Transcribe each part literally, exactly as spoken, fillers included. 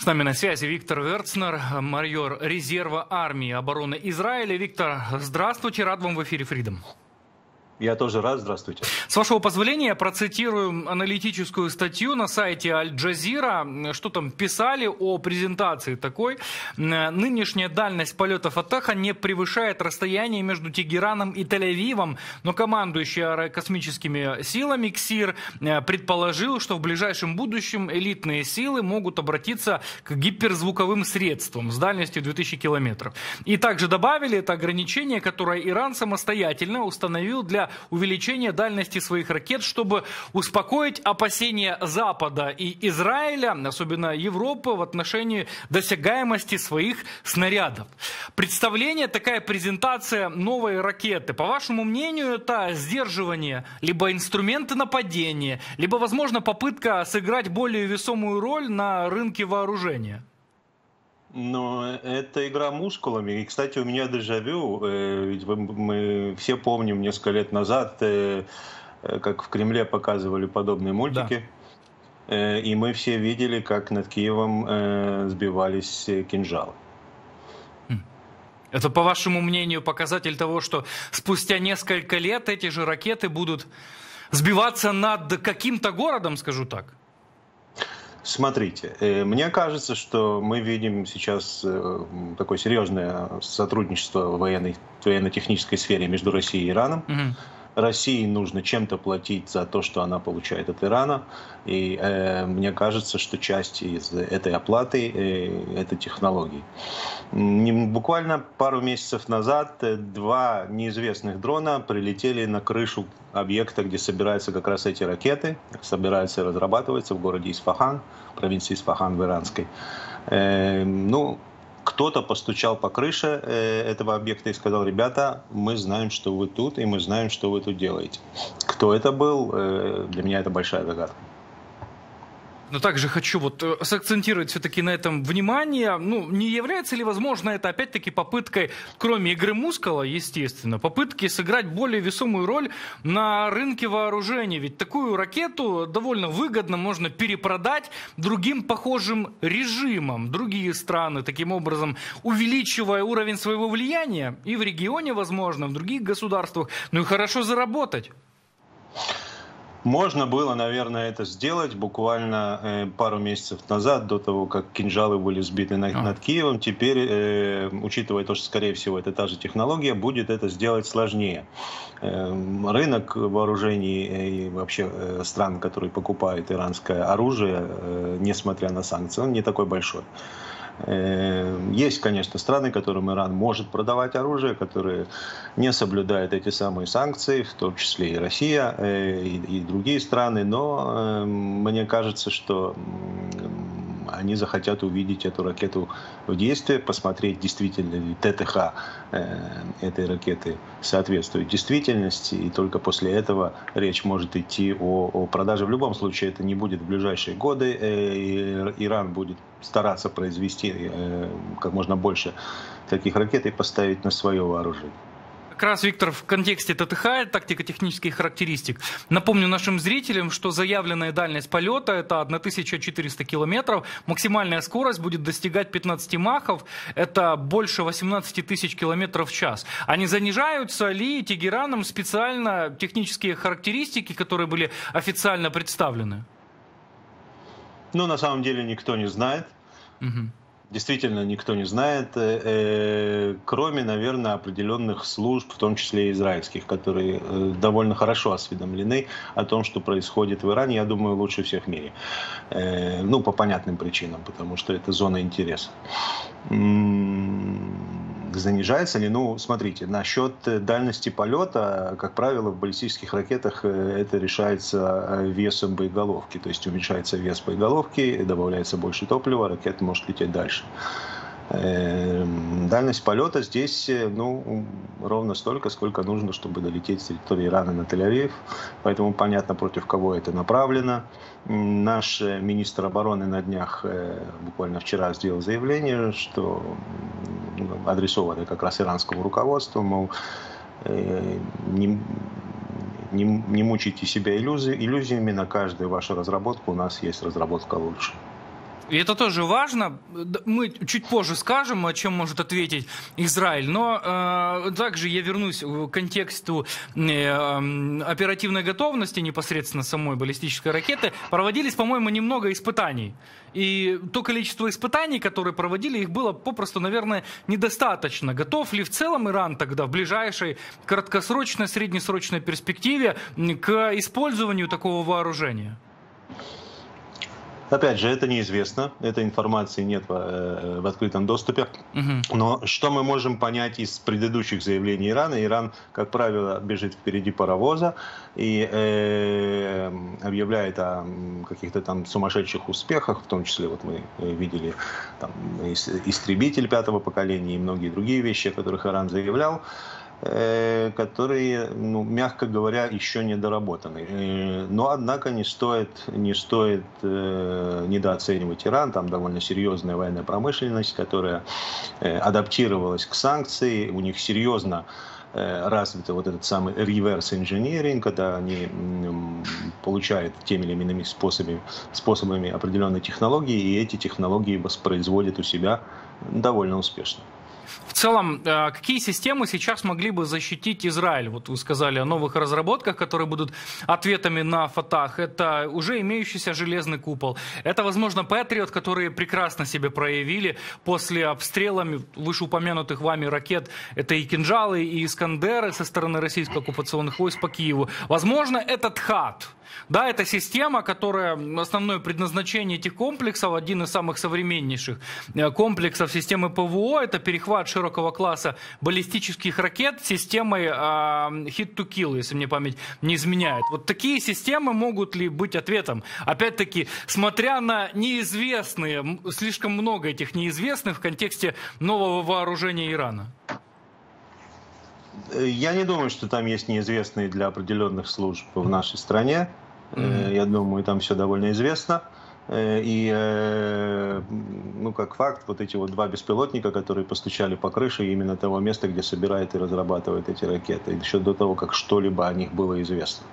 С нами на связи Виктор Верцнер, майор резерва армии обороны Израиля. Виктор, здравствуйте, рад вам в эфире Freedom. Я тоже рад, здравствуйте. С вашего позволения я процитирую аналитическую статью на сайте Аль-Джазира. Что там писали о презентации такой. Нынешняя дальность полетов Атаха не превышает расстояние между Тегераном и Тель-Авивом, но командующий аэрокосмическими силами КСИР предположил, что в ближайшем будущем элитные силы могут обратиться к гиперзвуковым средствам с дальностью две тысячи километров. И также добавили, это ограничение, которое Иран самостоятельно установил для увеличения дальности своих ракет, чтобы успокоить опасения Запада и Израиля, особенно Европы, в отношении досягаемости своих снарядов. Представление, такая презентация новой ракеты, по вашему мнению, это сдерживание, либо инструменты нападения, либо, возможно, попытка сыграть более весомую роль на рынке вооружения? Но это игра мускулами. И, кстати, у меня дежавю. Ведь мы все помним несколько лет назад, как в Кремле показывали подобные мультики. Да. И мы все видели, как над Киевом сбивались кинжалы. Это, по вашему мнению, показатель того, что спустя несколько лет эти же ракеты будут сбиваться над каким-то городом, скажу так? Смотрите, мне кажется, что мы видим сейчас такое серьезное сотрудничество в военной, военно-технической сфере между Россией и Ираном. Угу. России нужно чем-то платить за то, что она получает от Ирана. И э, мне кажется, что часть из этой оплаты э, – это технологии. Буквально пару месяцев назад два неизвестных дрона прилетели на крышу объекта, где собираются как раз эти ракеты. Собираются разрабатываться в городе Исфахан, провинции Исфахан в иранской. Э, ну, Кто-то постучал по крыше этого объекта и сказал: ребята, мы знаем, что вы тут, и мы знаем, что вы тут делаете. Кто это был, для меня это большая загадка. Но также хочу вот сакцентировать все-таки на этом внимание. Ну, не является ли, возможно, это опять-таки попыткой, кроме игры мускула, естественно, попытки сыграть более весомую роль на рынке вооружений? Ведь такую ракету довольно выгодно можно перепродать другим похожим режимам. Другие страны, таким образом, увеличивая уровень своего влияния и в регионе, возможно, в других государствах, ну и хорошо заработать. Можно было, наверное, это сделать буквально э, пару месяцев назад, до того, как кинжалы были сбиты над, над Киевом. Теперь, э, учитывая то, что, скорее всего, это та же технология, будет это сделать сложнее. Э, рынок вооружений и вообще э, стран, которые покупают иранское оружие, э, несмотря на санкции, он не такой большой. Есть, конечно, страны, которым Иран может продавать оружие, которые не соблюдают эти самые санкции, в том числе и Россия, и, и другие страны, но мне кажется, что они захотят увидеть эту ракету в действии, посмотреть, действительно ли ТТХ этой ракеты соответствует действительности, и только после этого речь может идти о, о продаже. В любом случае это не будет в ближайшие годы, и Иран будет стараться произвести как можно больше таких ракет и поставить на свое вооружение. Как раз, Виктор, в контексте ТТХ, тактико-технических характеристик, напомню нашим зрителям, что заявленная дальность полета – это тысяча четыреста километров, максимальная скорость будет достигать пятнадцати махов, это больше восемнадцати тысяч километров в час. А не занижаются ли Тегераном специально технические характеристики, которые были официально представлены? Ну, на самом деле никто не знает. Угу. Действительно, никто не знает, кроме, наверное, определенных служб, в том числе и израильских, которые довольно хорошо осведомлены о том, что происходит в Иране, я думаю, лучше всех в мире. Ну, по понятным причинам, потому что это зона интереса. Занижается ли? Ну, смотрите, насчет дальности полета, как правило, в баллистических ракетах это решается весом боеголовки. То есть уменьшается вес боеголовки, добавляется больше топлива, ракета может лететь дальше. Дальность полета здесь, ну, ровно столько, сколько нужно, чтобы долететь с территории Ирана на Тель-Авив. Поэтому понятно, против кого это направлено. Наш министр обороны на днях, буквально вчера, сделал заявление, что адресовано как раз иранскому руководству, мол, не, не, не мучайте себя иллюзий, иллюзиями, на каждую вашу разработку у нас есть разработка лучше. И это тоже важно. Мы чуть позже скажем, о чем может ответить Израиль. Но э, также я вернусь к контексту э, оперативной готовности непосредственно самой баллистической ракеты. Проводились, по-моему, немного испытаний. И то количество испытаний, которые проводили, их было попросту, наверное, недостаточно. Готов ли в целом Иран тогда в ближайшей краткосрочной, среднесрочной перспективе к использованию такого вооружения? Опять же, это неизвестно, этой информации нет в, в открытом доступе. Угу. Но что мы можем понять из предыдущих заявлений Ирана? Иран, как правило, бежит впереди паровоза и э, объявляет о каких-то там сумасшедших успехах, в том числе вот мы видели там, истребитель пятого поколения и многие другие вещи, о которых Иран заявлял, которые, ну, мягко говоря, еще не доработаны. Но, однако, не стоит, не стоит э, недооценивать Иран. Там довольно серьезная военная промышленность, которая э, адаптировалась к санкции. У них серьезно э, развит вот этот самый reverse engineering, когда они э, получают теми или иными способами, способами определенные технологии, и эти технологии воспроизводят у себя довольно успешно. В целом, какие системы сейчас могли бы защитить Израиль? Вот вы сказали о новых разработках, которые будут ответами на Фатах. Это уже имеющийся железный купол. Это, возможно, Патриот, которые прекрасно себя проявили после обстрелами вышеупомянутых вами ракет. Это и кинжалы, и искандеры со стороны российско-оккупационных войск по Киеву. Возможно, это ТХААД. Да, это система, которая, основное предназначение этих комплексов, один из самых современнейших комплексов системы ПВО, это перехват широкого класса баллистических ракет системой э, hit to kill, если мне память не изменяет. Вот такие системы могут ли быть ответом? Опять-таки, смотря на неизвестные, слишком много этих неизвестных в контексте нового вооружения Ирана. Я не думаю, что там есть неизвестные для определенных служб в нашей стране. Mm-hmm. Я думаю, там все довольно известно. И, ну, как факт, вот эти вот два беспилотника, которые постучали по крыше именно того места, где собирает и разрабатывает эти ракеты, еще до того, как что-либо о них было известно.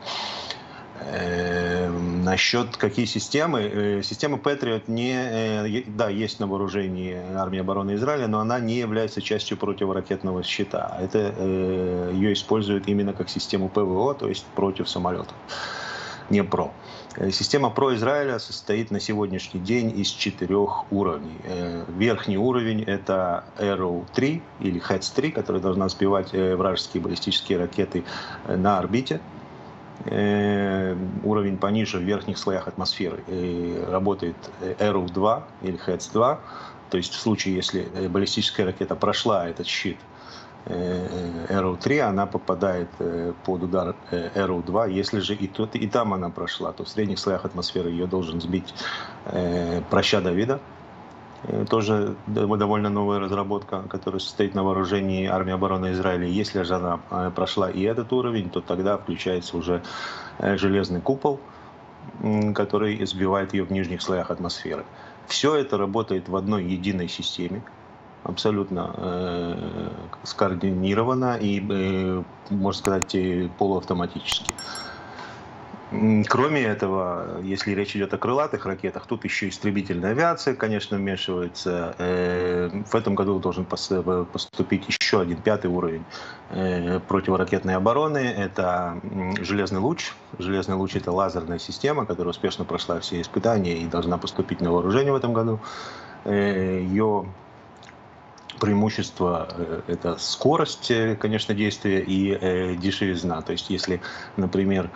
Насчет какие системы? Система Patriot не, да, есть на вооружении армии обороны Израиля, но она не является частью противоракетного щита. Это ее используют именно как систему ПВО, то есть против самолетов, не ПРО. Система ПРО Израиля состоит на сегодняшний день из четырех уровней. Верхний уровень — это Arrow три или Хэтс три, которая должна сбивать вражеские баллистические ракеты на орбите. Уровень пониже, в верхних слоях атмосферы, работает Arrow два или Хэтс два. То есть в случае, если баллистическая ракета прошла этот щит Arrow три, она попадает под удар Arrow два. Если же и, тут, и там она прошла, то в средних слоях атмосферы ее должен сбить праща Давида. Тоже довольно новая разработка, которая состоит на вооружении армии обороны Израиля. Если же она прошла и этот уровень, то тогда включается уже железный купол, который сбивает ее в нижних слоях атмосферы. Все это работает в одной единой системе, абсолютно э, скоординировано и, э, можно сказать, полуавтоматически. Кроме этого, если речь идет о крылатых ракетах, тут еще истребительная авиация, конечно, вмешивается. В этом году должен поступить еще один пятый уровень противоракетной обороны. Это железный луч. Железный луч — это лазерная система, которая успешно прошла все испытания и должна поступить на вооружение в этом году. Ее преимущество — это скорость, конечно, действия и дешевизна. То есть, если, например,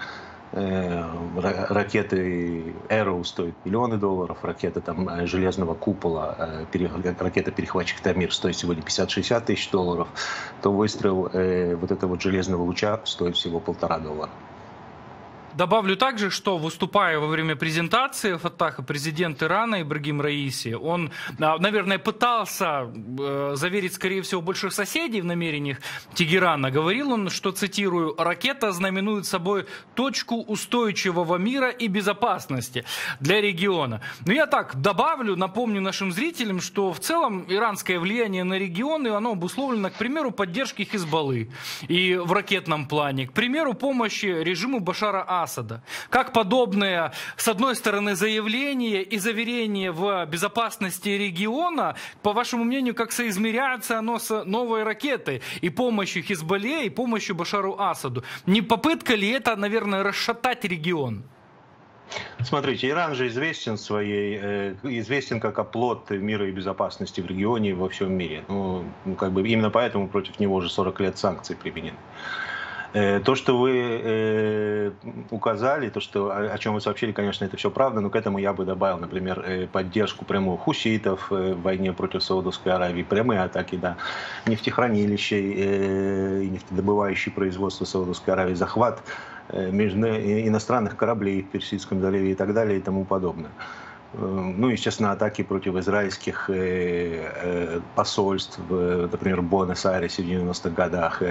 ракеты Arrow стоят миллионы долларов, ракета там железного купола, ракета-перехватчик Тамир стоит сегодня пятьдесят-шестьдесят тысяч долларов, то выстрел вот этого вот железного луча стоит всего полтора доллара. Добавлю также, что, выступая во время презентации Фатаха, президент Ирана Ибрагим Раиси, он, наверное, пытался заверить, скорее всего, больших соседей в намерениях Тегерана. Говорил он, что, цитирую, «ракета знаменует собой точку устойчивого мира и безопасности для региона». Но я так добавлю, напомню нашим зрителям, что в целом иранское влияние на регионы, оно обусловлено, к примеру, поддержкой Хизбаллы и в ракетном плане, к примеру, помощи режиму Башара Асада Асада. Как подобные, с одной стороны, заявления и заверения в безопасности региона, по вашему мнению, как соизмеряется оно с новой ракетой и помощью Хизбалле, и помощью Башару Асаду? Не попытка ли это, наверное, расшатать регион? Смотрите, Иран же известен своей, э, известен как оплот мира и безопасности в регионе и во всем мире. Ну, как бы именно поэтому против него уже сорок лет санкций применены. Э, то, что вы э, указали, то, что, о, о чем вы сообщили, конечно, это все правда, но к этому я бы добавил, например, э, поддержку прямую хуситов э, в войне против Саудовской Аравии, прямые атаки, да, нефтехранилищей э, и нефтедобывающие производства Саудовской Аравии, захват между иностранных кораблей в Персидском заливе и так далее и тому подобное. Ну, естественно, атаки против израильских посольств, например, в Буэнос-Айресе в девяностых годах,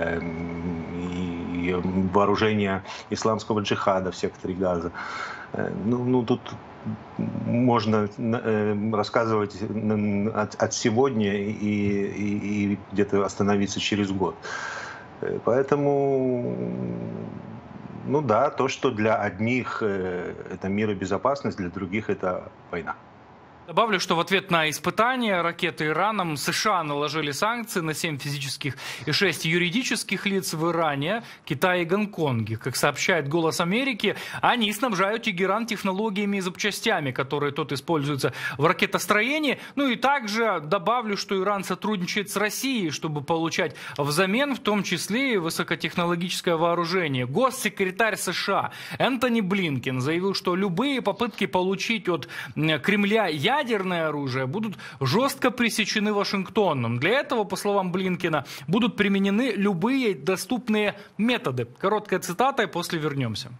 и вооружение исламского джихада в секторе Газа. Ну, ну тут можно рассказывать от, от сегодня и, и, и где-то остановиться через год. Поэтому... Ну да, то, что для одних это мир и безопасность, для других это война. Добавлю, что в ответ на испытания ракеты Ираном США наложили санкции на семь физических и шесть юридических лиц в Иране, Китае и Гонконге. Как сообщает «Голос Америки», они снабжают Тегеран технологиями и запчастями, которые тут используются в ракетостроении. Ну и также добавлю, что Иран сотрудничает с Россией, чтобы получать взамен в том числе и высокотехнологическое вооружение. Госсекретарь США Энтони Блинкен заявил, что любые попытки получить от Кремля ядерное Ядерное оружие будут жестко пресечены Вашингтоном. Для этого, по словам Блинкена, будут применены любые доступные методы. Короткая цитата, и после вернемся.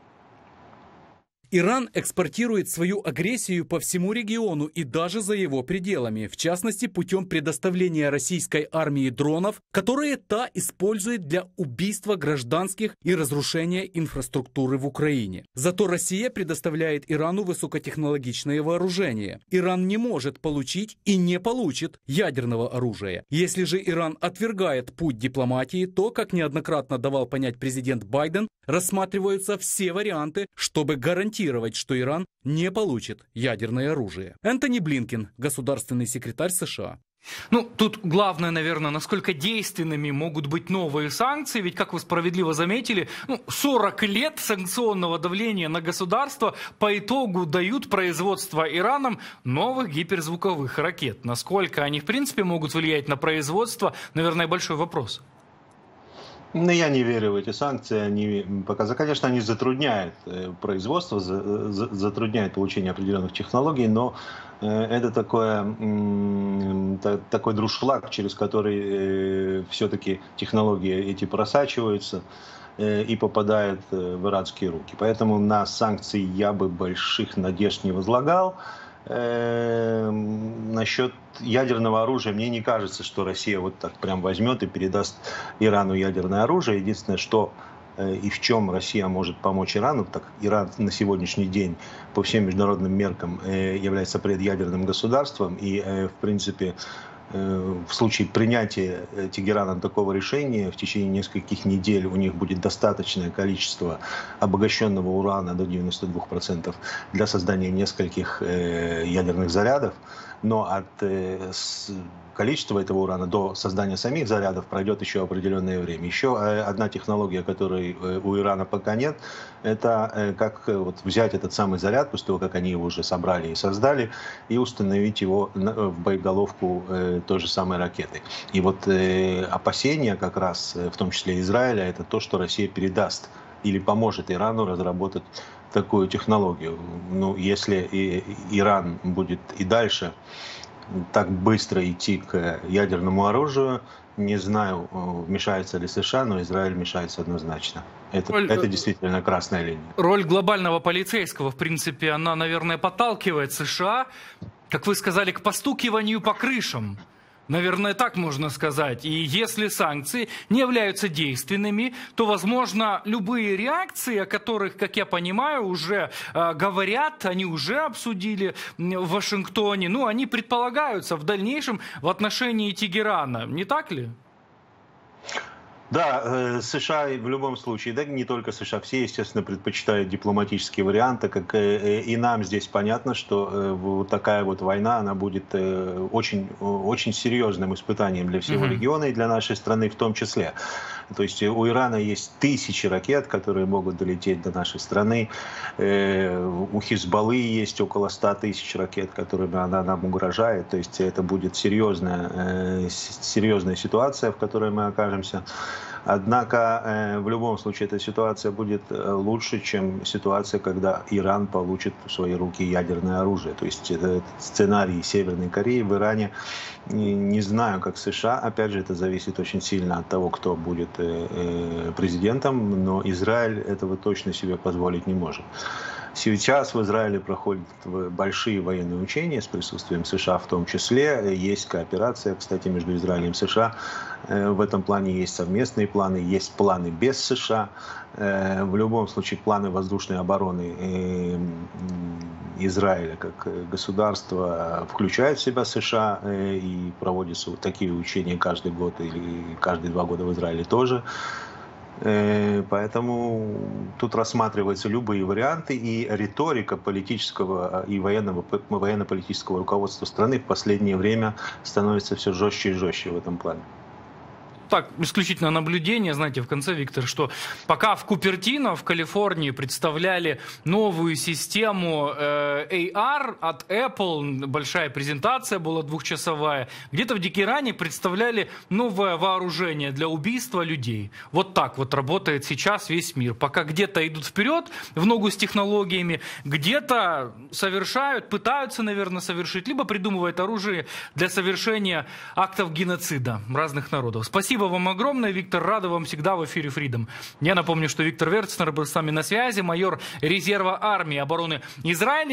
Иран экспортирует свою агрессию по всему региону и даже за его пределами, в частности путем предоставления российской армии дронов, которые та использует для убийства гражданских и разрушения инфраструктуры в Украине. Зато Россия предоставляет Ирану высокотехнологичное вооружение. Иран не может получить и не получит ядерного оружия. Если же Иран отвергает путь дипломатии, то, как неоднократно давал понять президент Байден, рассматриваются все варианты, чтобы гарантировать, что Иран не получит ядерное оружие. Энтони Блинкен, государственный секретарь США. Ну, тут главное, наверное, насколько действенными могут быть новые санкции. Ведь, как вы справедливо заметили, ну, сорок лет санкционного давления на государство по итогу дают производство Ираном новых гиперзвуковых ракет. Насколько они, в принципе, могут влиять на производство, наверное, большой вопрос. Ну, я не верю в эти санкции. Они, пока, конечно, они затрудняют производство, затрудняют получение определенных технологий, но это такое, такой друшшлаг, через который все-таки технологии эти просачиваются и попадают в иранские руки. Поэтому на санкции я бы больших надежд не возлагал. Насчет ядерного оружия, мне не кажется, что Россия вот так прям возьмет и передаст Ирану ядерное оружие. Единственное, что и в чем Россия может помочь Ирану, так как Иран на сегодняшний день по всем международным меркам является предъядерным государством, и в принципе в случае принятия Тегераном такого решения в течение нескольких недель у них будет достаточное количество обогащенного урана до девяноста двух процентов для создания нескольких ядерных зарядов. Но от количества этого урана до создания самих зарядов пройдет еще определенное время. Еще одна технология, которой у Ирана пока нет, это как вот взять этот самый заряд, после того, как они его уже собрали и создали, и установить его в боеголовку той же самой ракеты. И вот опасения как раз, в том числе Израиля, это то, что Россия передаст или поможет Ирану разработать такую технологию. Ну, если и Иран будет и дальше так быстро идти к ядерному оружию, не знаю, вмешается ли США, но Израиль вмешается однозначно. Это, роль, это действительно красная линия. Роль глобального полицейского, в принципе, она, наверное, подталкивает США, как вы сказали, к постукиванию по крышам. Наверное, так можно сказать. И если санкции не являются действенными, то, возможно, любые реакции, о которых, как я понимаю, уже э, говорят, они уже обсудили в Вашингтоне, ну, они предполагаются в дальнейшем в отношении Тегерана. Не так ли? Да, США в любом случае, да не только США, все, естественно, предпочитают дипломатические варианты, как и нам здесь понятно, что вот такая вот война, она будет очень, очень серьезным испытанием для всего mm-hmm. региона и для нашей страны в том числе. То есть у Ирана есть тысячи ракет, которые могут долететь до нашей страны. У Хизбаллы есть около ста тысяч ракет, которыми она нам угрожает. То есть это будет серьезная, серьезная ситуация, в которой мы окажемся. Однако в любом случае эта ситуация будет лучше, чем ситуация, когда Иран получит в свои руки ядерное оружие. То есть это сценарий Северной Кореи в Иране. Не знаю, как США. Опять же, это зависит очень сильно от того, кто будет президентом. Но Израиль этого точно себе позволить не может. Сейчас в Израиле проходят большие военные учения с присутствием США в том числе. Есть кооперация, кстати, между Израилем и США. В этом плане есть совместные планы, есть планы без США. В любом случае планы воздушной обороны Израиля как государства включают в себя США и проводятся вот такие учения каждый год или каждые два года в Израиле тоже. Поэтому тут рассматриваются любые варианты, и риторика политического и военного, военно-политического руководства страны в последнее время становится все жестче и жестче в этом плане. Так, исключительно наблюдение, знаете, в конце, Виктор, что пока в Купертино, в Калифорнии представляли новую систему э, эй ар от Apple, большая презентация была двухчасовая, где-то в Тегеране представляли новое вооружение для убийства людей. Вот так вот работает сейчас весь мир. Пока где-то идут вперед в ногу с технологиями, где-то совершают, пытаются, наверное, совершить, либо придумывают оружие для совершения актов геноцида разных народов. Спасибо вам огромное, Виктор. Рада вам всегда в эфире Freedom. Я напомню, что Виктор Верцнер был с нами на связи, майор резерва армии обороны Израиля.